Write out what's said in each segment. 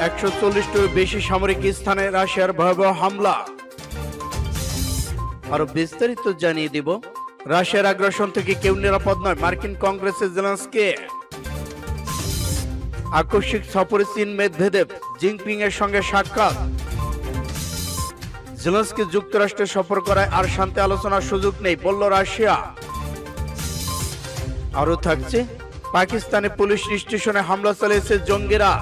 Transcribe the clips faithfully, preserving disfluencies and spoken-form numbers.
একশো চল্লিশটির বেশি সামরিক স্থানে রাশিয়ার ভয়াবহ হামলা। আরো বিস্তারিত জানিয়ে দিব। রাশিয়ার আগ্রাসন থেকে কেউ নিরাপদ নয়, মার্কিন কংগ্রেসে জেলেনস্কি। আকস্মিক সফরে চীন মেদভেদেব, জিনপিং এর সঙ্গে সাক্ষাৎ। জেলেনস্কি যুক্তরাষ্ট্রে সফর করায় আর শান্তি আলোচনার সুযোগ নেই বলল রাশিয়া। আরো থাকছে, পাকিস্তানে পুলিশ স্টেশনে হামলা চালিয়েছে জঙ্গিরা।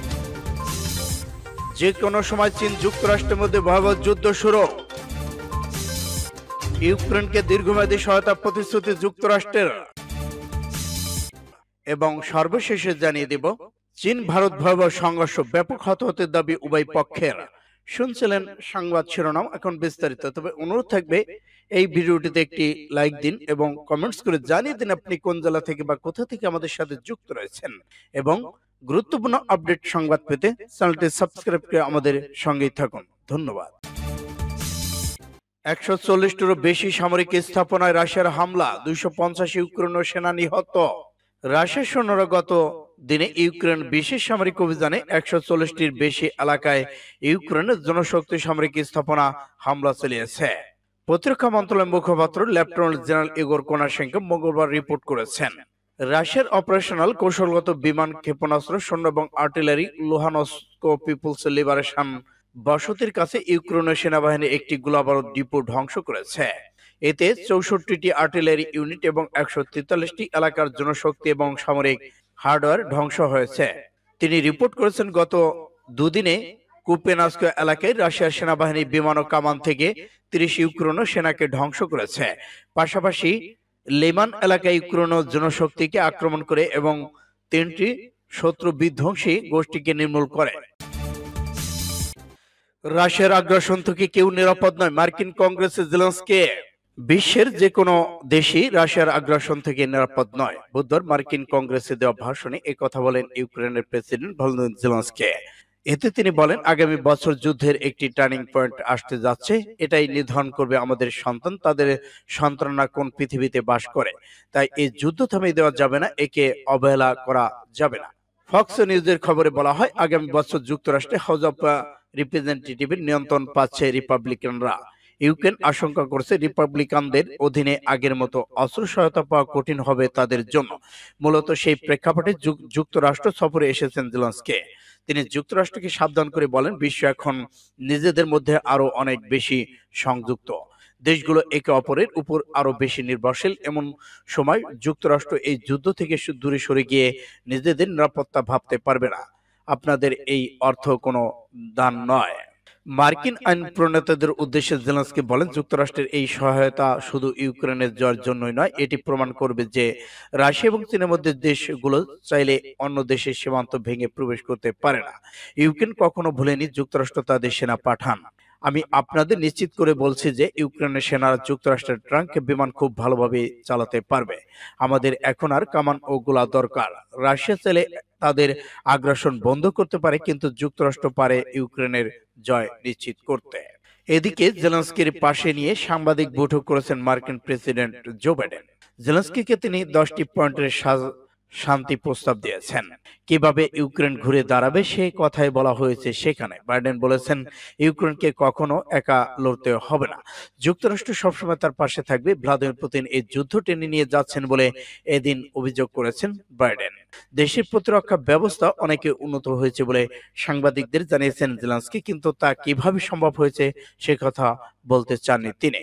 যে কোনো সময় চীন যুক্তরাষ্ট্রের মধ্যে ভয়াবহ যুদ্ধ শুরু। ইউক্রেনকে দীর্ঘমেয়াদী সহায়তা প্রতিশ্রুতি যুক্তরাষ্ট্রের। এবং সর্বশেষে জানিয়ে দিব, চীন ভারত ভয়াবহ সংঘর্ষ, ব্যাপক হতাহতের দাবি উভয় পক্ষের। শুনছিলেন সংবাদ শিরোনাম, এখন বিস্তারিত। তবে অনুরোধ থাকবে এই ভিডিওটিতে একটি লাইক দিন এবং কমেন্টস করে জানিয়ে দিন আপনি কোন জেলা থেকে বা কোথা থেকে আমাদের সাথে যুক্ত রয়েছেন। এবং গুরুত্বপূর্ণ আপডেট সংবাদ পেতে চ্যানেলটি সাবস্ক্রাইব করে আমাদের সঙ্গেই থাকুন। ধন্যবাদ। একশো চল্লিশটিরও বেশি সামরিক স্থাপনায় রাশিয়ার হামলা, দুইশো পঞ্চাশ ইউক্রেনীয় সেনা নিহত। রাশিয়ার সৈন্যরা গত দিনে ইউক্রেন বিশেষ সামরিক অভিযানে একশো চল্লিশটির বেশি এলাকায় ইউক্রেনের জনশক্তি সামরিক স্থাপনা হামলা চালিয়েছে। প্রতিরক্ষা মন্ত্রণালয়ের মুখপাত্র লেফটেন্যান্ট জেনারেল ইগোর কোনাশেঙ্কো মঙ্গলবার রিপোর্ট করেছেন, রাশিয়ার অপারেশনাল কৌশলগত বিমান, ক্ষেপণাস্ত্র, সৈন্য এবং আর্টিলারি লুহানস্ক পিপলস লিবারেশন বসতির কাছে ইউক্রেনীয় সেনাবাহিনী একটি গোলাবারুদ ডিপো ধ্বংস করেছে। এতে চৌষট্টিটি আর্টিলারি ইউনিট এবং একশো তেতাল্লিশটি এলাকার জনশক্তি এবং সামরিক হার্ডওয়্যার ধ্বংস হয়েছে। তিনি রিপোর্ট করেছেন, গত দুদিনে কুপেনাস্ক এলাকায় রাশিয়ার সেনাবাহিনী বিমান ও কামান থেকে তিরিশ ইউক্রেনীয় সেনাকে ধ্বংস করেছে। পাশাপাশি লেমান এলাকায় ইউক্রেনীয় জনশক্তিকে আক্রমণ করে এবং তিনটি শত্রু বিধ্বংসী গোষ্ঠীকে নির্মূল করে। রাশিয়ার আগ্রাসন থেকে কেউ নিরাপদ নয়, মার্কিন কংগ্রেসে জেলেনস্কি। বিশ্বের যে কোনো দেশই রাশিয়ার আগ্রাসন থেকে নিরাপদ নয়। বুধবার মার্কিন কংগ্রেসে দেওয়া ভাষণে এই কথা বলেন ইউক্রেনের প্রেসিডেন্ট ভলোদিমির জেলেনস্কি। এতে তিনি বলেন, আগামী বছর যুদ্ধের একটি টার্নিং পয়েন্ট আসতে যাচ্ছে। এটাই নির্ধারণ করবে আমাদের সন্তান, তাদের সন্তানরা কোন পৃথিবীতে বাস করে। তাই এই যুদ্ধ থামিয়ে দেওয়া যাবে না, একে অবহেলা করা যাবে না। ফক্স নিউজের খবরে বলা হয়, আগামী বছর যুক্তরাষ্ট্রে হাউস অব রিপ্রেজেন্টেটিভের নিয়ন্ত্রণ পাচ্ছে রিপাবলিকানরা। ইউক্রেন আশঙ্কা করছে, রিপাবলিকানদের অধীনে আগের মতো অস্ত্র সহায়তা পাওয়া কঠিন হবে তাদের জন্য। মূলত সেই প্রেক্ষাপটে যুক্তরাষ্ট্র সফরে এসেছেন জেলেনস্কি। তিনি যুক্তরাষ্ট্রকে সাবধান করে বলেন, বিশ্ব এখন নিজেদের মধ্যে আরো অনেক বেশি সংযুক্ত। দেশগুলো একে অপরের উপর আরো বেশি নির্ভরশীল। এমন সময় যুক্তরাষ্ট্র এই যুদ্ধ থেকে দূরে সরে গিয়ে নিজেদের নিরাপত্তা ভাবতে পারবে না। আপনাদের এই অর্থ কোনো দান নয়। মার্কিন আইন প্রণেতাদের উদ্দেশ্যে জেলেনস্কি বলেন, যুক্তরাষ্ট্রের এই সহায়তা শুধু ইউক্রেনের জয়ের জন্যই নয়, এটি প্রমাণ করবে যে রাশিয়া এবং চীনের মধ্যে দেশগুলো চাইলে অন্য দেশের সীমান্ত ভেঙে প্রবেশ করতে পারে না। ইউক্রেন কখনো ভুলেনি যুক্তরাষ্ট্র তাদের সেনা পাঠান। আমি আপনাদের নিশ্চিত করে বলছি যে ইউক্রেনের সেনারা যুক্তরাষ্ট্রের ট্যাঙ্ক বিমান খুব ভালোভাবে চালাতে পারবে। আমাদের এখন আর কামান ও গোলা দরকার। রাশিয়া চাইলে তাদের আগ্রাসন বন্ধ করতে পারে, কিন্তু যুক্তরাষ্ট্র পারে ইউক্রেনের জয় নিশ্চিত করতে। এদিকে জেলেনস্কির পাশে নিয়ে সাংবাদিক বৈঠক করেছেন মার্কিন প্রেসিডেন্ট জো বাইডেন। জেলেনস্কিকে তিনি দশটি পয়েন্টের শান্তি প্রস্তাব দিয়েছেন। কিভাবে ইউক্রেন ঘুরে দাঁড়াবে সে কথাই বলা হয়েছে সেখানে। বাইডেন বলেছেন, ইউক্রেনকে কখনো একা লড়তে হবে না। যুক্তরাষ্ট্র সবসময় তার পাশে থাকবে। ভ্লাদিমির পুতিন এই যুদ্ধ টেনে নিয়ে যাচ্ছেন বলে এদিন অভিযোগ করেছেন বাইডেন। দেশের প্রতিরক্ষা ব্যবস্থা অনেকে উন্নত হয়েছে বলে সাংবাদিকদের জানিয়েছেন জেলেনস্কি, কিন্তু তা কিভাবে সম্ভব হয়েছে সে কথা বলতে চাননি তিনি।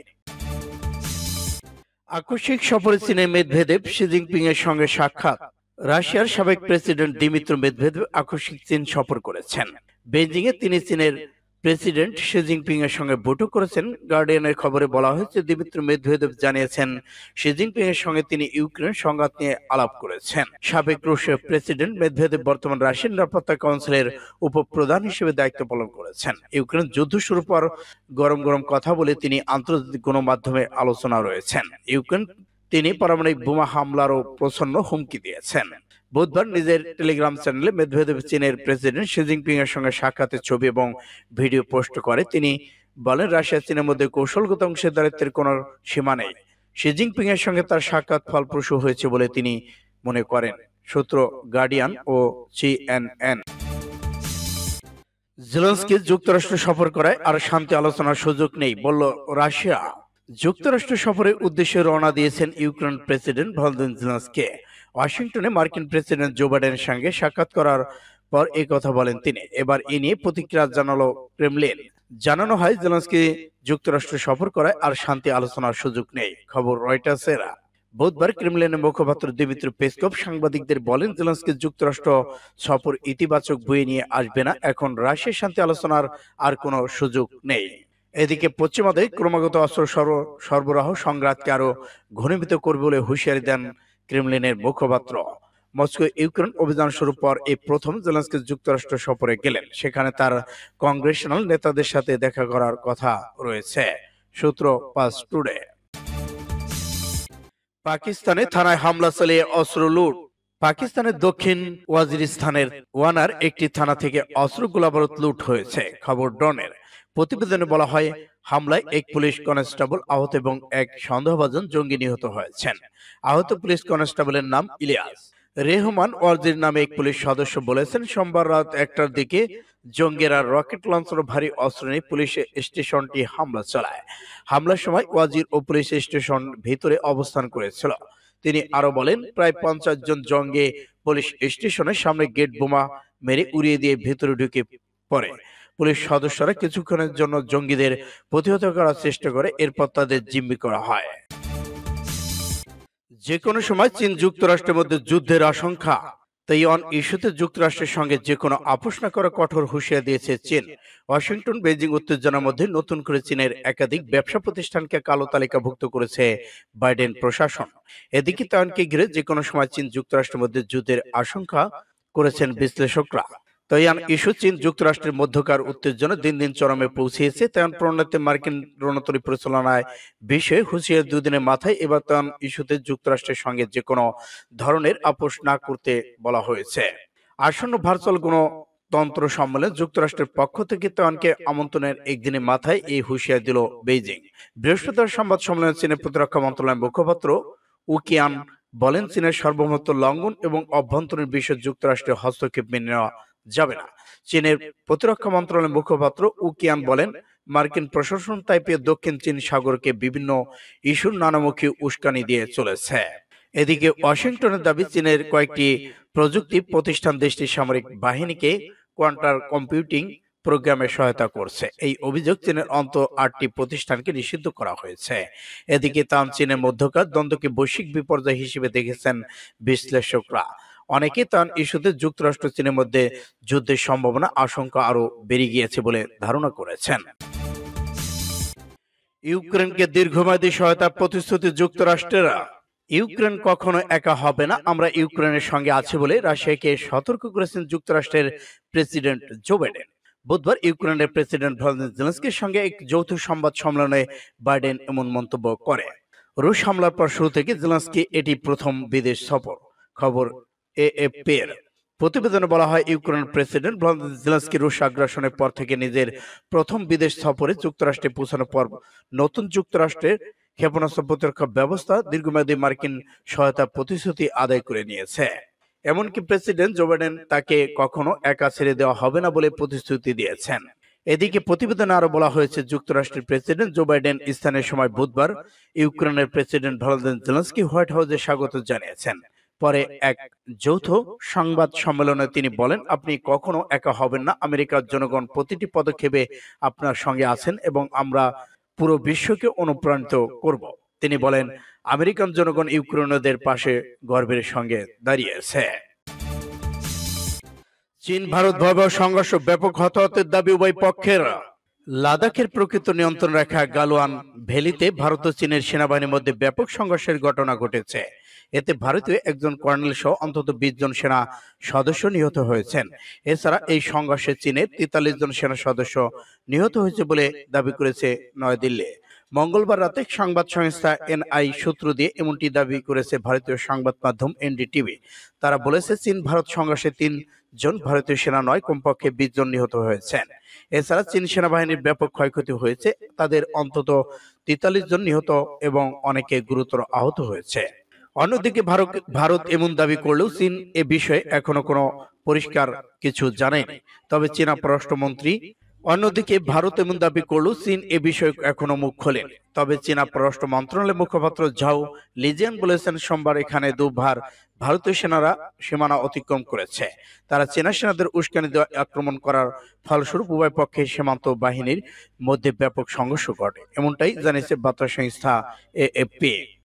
আকস্মিক সফরে চীনের মেদভেদেব, শি জিনপিং এর সঙ্গে সাক্ষাৎ। রাশিয়ার সাবেক প্রেসিডেন্ট দিমিত্র মেদভেদেব আকস্মিক চীন সফর করেছেন। বেইজিং এ তিনি চীনের প্রেসিডেন্ট শি জিনপিং এর সঙ্গে বৈঠক করেছেন। গার্ডিয়ানের খবরে বলা হয়েছে, দিমিত্র মেদভেদেব জানিয়েছেন, শি জিনপিং এর সঙ্গে তিনি ইউক্রেন সংঘাত নিয়ে আলাপ করেছেন। সাবেক রুশীয় প্রেসিডেন্ট মেদভেদেব বর্তমান রাশিয়ান নিরাপত্তা কাউন্সিলের উপপ্রধান হিসেবে দায়িত্ব পালন করেছেন। ইউক্রেন যুদ্ধ শুরুর পর গরম গরম কথা বলে তিনি আন্তর্জাতিক গণমাধ্যমে আলোচনা রয়েছেন। ইউক্রেন তিনি পারমাণবিক বোমা হামলারও প্রচ্ছন্ন হুমকি দিয়েছেন। বুধবার নিজের টেলিগ্রাম চ্যানেলে মেদভেদেব চীনের প্রেসিডেন্ট শি জিনপিং এর সঙ্গে সাক্ষাতের ছবি এবং ভিডিও পোস্ট করে। তিনি বলেন, রাশিয়া চীনের মধ্যে কৌশলগত অংশীদারিত্বের কোনো সীমা নেই। শি জিনপিং এর সঙ্গে তার সাক্ষাৎ ফলপ্রসূ হয়েছে বলে তিনি মনে করেন। সূত্র গার্ডিয়ান ও সিএনএন। জেলেনস্কি যুক্তরাষ্ট্র সফর করায় আর শান্তি আলোচনার সুযোগ নেই বলল রাশিয়া। যুক্তরাষ্ট্র সফরের উদ্দেশ্যে রওনা দিয়েছেন ইউক্রেন প্রেসিডেন্ট ভলোদিমির জেলেনস্কি। ওয়াশিংটনে মার্কিন প্রেসিডেন্ট জো বাইডেনের সঙ্গে সাক্ষাৎ করার পর এই কথা বলেন তিনি। এবার এ নিয়ে প্রতিক্রিয়া জানালো ক্রেমলিন। জানানো হয় জেলেনস্কি যুক্তরাষ্ট্র সফর করায় আর শান্তি আলোচনার সুযোগ নেই। খবর রয়টার্সের। বুধবার ক্রেমলিনের মুখপাত্র দিমিত্রি পেসকভ সাংবাদিকদের বলেন, জেলেনস্কি যুক্তরাষ্ট্র সফর ইতিবাচক বয়ে নিয়ে আসবে না, এখন রাশিয়ার শান্তি আলোচনার আর কোনো সুযোগ নেই। এদিকে পশ্চিমাদের ক্রমাগত অস্ত্র সরবরাহ সংঘাতকে আরো ঘনীভূত করবে বলে হুঁশিয়ারি দেন ক্রেমলিনের মুখপাত্র। মস্কো ইউক্রেন অভিযান শুরুর পর এই প্রথম জেলেনস্কি যুক্তরাষ্ট্র সফরে গেলেন। সেখানে তার কংগ্রেশনাল নেতাদের সাথে দেখা করার কথা রয়েছে, সূত্র পাঁচ টুডে। পাকিস্তানে থানায় হামলা চালিয়ে অস্ত্র লুট। পাকিস্তানের দক্ষিণ ওয়াজিরিস্তানের ওয়ানার একটি থানা থেকে অস্ত্র গোলাবারুদ লুট হয়েছে। খবর ডনের। প্রতিবেদনে বলা হয়, হামলায় এক পুলিশ কনস্টেবল আহত এবং এক সন্দেহভাজন জঙ্গি নিহত হয়েছেন। আহত পুলিশ কনস্টেবলের নাম ইলিয়াস রেহমান ওয়াজির নামে এক পুলিশ সদস্য বলেছেন, সোমবার রাত একটার দিকে জঙ্গিরা রকেট লঞ্চার ভারী অস্ত্র নিয়ে পুলিশ স্টেশনটি হামলা চালায়। হামলার সময় ওয়াজির ও পুলিশ স্টেশন ভিতরে অবস্থান করেছিল। তিনি আরো বলেন, প্রায় পঞ্চাশ জন জঙ্গি পুলিশ স্টেশনের সামনে গেট বোমা মেরে উড়িয়ে দিয়ে ভেতরে ঢুকে পড়ে। পুলিশ সদস্যরা কিছুক্ষণের জন্য জঙ্গিদের প্রতিহত করার চেষ্টা করে, এরপর তাদের জিম্মি করা হয়। যে কোনো সময় চীন যুক্তরাষ্ট্রের মধ্যে যুদ্ধের আশঙ্কা। তাইওয়ান ইস্যুতে যুক্তরাষ্ট্রের সঙ্গে যে কোনো আপোষ না করা কঠোর হুঁশিয়ারি দিয়েছে চীন। ওয়াশিংটন বেজিং উত্তেজনার মধ্যে নতুন করে চীনের একাধিক ব্যবসা প্রতিষ্ঠানকে কালো তালিকাভুক্ত করেছে বাইডেন প্রশাসন। এদিকে তাইওয়ানকে ঘিরে যে কোনো সময় চীন যুক্তরাষ্ট্রের মধ্যে যুদ্ধের আশঙ্কা করেছেন বিশ্লেষকরা। তাইওয়ান ইস্যু চীন যুক্তরাষ্ট্রের মধ্যকার উত্তেজনা দিন দিন চরমে পৌঁছেছে। তাইওয়ান প্রণালীতে মার্কিন রণতরী পরিচালনায় বিষয়ে হুঁশিয়ারি দুদিনের মাথায় এবার তাইওয়ান ইস্যুতে যুক্তরাষ্ট্রের সঙ্গে যে কোনো ধরনের আপোষ না করতে বলা হয়েছে। আসন্ন ভার্চুয়াল গণতন্ত্র সম্মেলনে যুক্তরাষ্ট্রের পক্ষ থেকে তাইওয়ানকে আমন্ত্রণের একদিনের মাথায় এই হুঁশিয়ারি দিল বেইজিং। বৃহস্পতিবার সংবাদ সম্মেলনে চীনের প্রতিরক্ষা মন্ত্রণালয়ের মুখপাত্র উকিয়ান বলেন, চীনের সার্বভৌমত্ব লঙ্ঘন এবং অভ্যন্তরীণ বিষয়ে যুক্তরাষ্ট্রের হস্তক্ষেপ মেনে নেওয়া যাবে না। চীনের প্রতিরক্ষা মন্ত্রণালয়ের মুখপাত্র উকিয়ান বলেন, মার্কিন প্রশাসন তাইপে দক্ষিণ চীন সাগরকে বিভিন্ন ইস্যুর নানামুখী উস্কানি দিয়ে চলেছে। এদিকে ওয়াশিংটনের দাবি, চীনের কয়েকটি প্রযুক্তি প্রতিষ্ঠান দেশটির সামরিক বাহিনীকে কোয়ান্টাম কম্পিউটিং প্রোগ্রামে সহায়তা করছে। এই অভিযোগ চীনের অন্ত আটটি প্রতিষ্ঠানকে নিষিদ্ধ করা হয়েছে। এদিকে তাইওয়ান চীনের মধ্যকার দ্বন্দ্বকে বৈশ্বিক বিপর্যয় হিসেবে দেখেছেন বিশ্লেষকরা। অনেকে তাইওয়ান ইস্যুতে যুক্তরাষ্ট্র চীনের মধ্যে যুদ্ধের সম্ভাবনা আশঙ্কা আরো বেড়ে গিয়েছে বলে ধারণা করেছেন। ইউক্রেনকে দীর্ঘমেয়াদী সহায়তার প্রতিশ্রুতি যুক্তরাষ্ট্রের। ইউক্রেন কখনো একা হবে না, আমরা ইউক্রেনের সঙ্গে আছি বলে রাশিয়াকে সতর্ক করেছেন যুক্তরাষ্ট্রের প্রেসিডেন্ট জো বাইডেন। বুধবার ইউক্রেনের প্রেসিডেন্ট ভলোদিমির জেলেনস্কির সঙ্গে এক যৌথ সংবাদ সম্মেলনে বাইডেন এমন মন্তব্য করে। রুশ হামলার পর শুরু থেকে জেলেনস্কি এটি প্রথম বিদেশ সফর। খবর এএফপির। প্রতিবেদনে বলা হয়, ইউক্রেনের প্রেসিডেন্ট ভলোদিমির জেলেনস্কি রুশ আগ্রাসনের পর থেকে নিজের প্রথম বিদেশ সফরে যুক্তরাষ্ট্রে পৌঁছানোর পর নতুন যুক্তরাষ্ট্রের ক্ষেপণাস্ত্র প্রতিরক্ষা ব্যবস্থা দীর্ঘমেয়াদী মার্কিন সহায়তা প্রতিশ্রুতি আদায় করে নিয়েছে। এমনকি প্রেসিডেন্ট জো বাইডেন তাকে কখনো একা ছেড়ে দেওয়া হবে না বলে প্রতিশ্রুতি দিয়েছেন। এদিকে প্রতিবেদনে আরো বলা হয়েছে, যুক্তরাষ্ট্রের প্রেসিডেন্ট জো বাইডেন স্থানীয় সময় বুধবার ইউক্রেনের প্রেসিডেন্ট ভলোদিমির জেলেনস্কি হোয়াইট হাউসে স্বাগত জানিয়েছেন। পরে এক যৌথ সংবাদ সম্মেলনে তিনি বলেন, আপনি কখনো একা হবেন না, আমেরিকার জনগণ প্রতিটি পদক্ষেপে আপনার সঙ্গে আছেন এবং আমরা পুরো বিশ্বকে অনুপ্রাণিত করব। তিনি বলেন, আমেরিকান জনগণ ইউক্রেনীয়দের পাশে গর্বের সঙ্গে দাঁড়িয়েছে। চীন ভারত ভয়াবহ সংঘর্ষ, ব্যাপক হতাহতের দাবি উভয় পক্ষের। লাদাখের প্রকৃত নিয়ন্ত্রণ রেখা গালওয়ান ভ্যালিতে ভারত ও চীনের সেনাবাহিনীর মধ্যে ব্যাপক সংঘর্ষের ঘটনা ঘটেছে। এতে ভারতীয় একজন কর্নেল সহ অন্তত বিশ জন সেনা সদস্য নিহত হয়েছেন। এছাড়া এই সংঘর্ষে চীনের তেতাল্লিশ জন সেনা সদস্য নিহত হয়েছে বলে দাবি করেছে নয়াদিল্লি। মঙ্গলবার রাতে সংবাদ সংস্থা এনআই সূত্র দিয়ে এমনটি দাবি করেছে ভারতীয় সংবাদ মাধ্যম এনডিটিভি। তারা বলেছে, চীন ভারত সংঘর্ষে তিন জন ভারতীয় সেনা নয়, কমপক্ষে বিশ জন নিহত হয়েছেন। এছাড়া চীন সেনাবাহিনীর ব্যাপক ক্ষয়ক্ষতি হয়েছে, তাদের অন্তত তেতাল্লিশ জন নিহত এবং অনেকে গুরুতর আহত হয়েছে। অন্যদিকে ভারত ভারত এমন দাবি করলেও চীন এ বিষয়ে এখনো কোনো পরিষ্কার কিছু জানায়নি। তবে চীনা পররাষ্ট্রমন্ত্রী অন্যদিকে ভারত এমন দাবি করলেও চীন এ বিষয়ে এখনো মুখ খোলেনি। তবে চীনা পররাষ্ট্র মন্ত্রণালয়ের মুখপাত্র ঝাও লিজিয়ান বলেছেন, সোমবার এখানে দুবার ভারতীয় সেনারা সীমানা অতিক্রম করেছে। তারা চীনা সেনাদের উস্কানি দেওয়া আক্রমণ করার ফলস্বরূপ উভয় পক্ষের সীমান্ত বাহিনীর মধ্যে ব্যাপক সংঘর্ষ ঘটে, এমনটাই জানিয়েছে বার্তা সংস্থা এএফপি।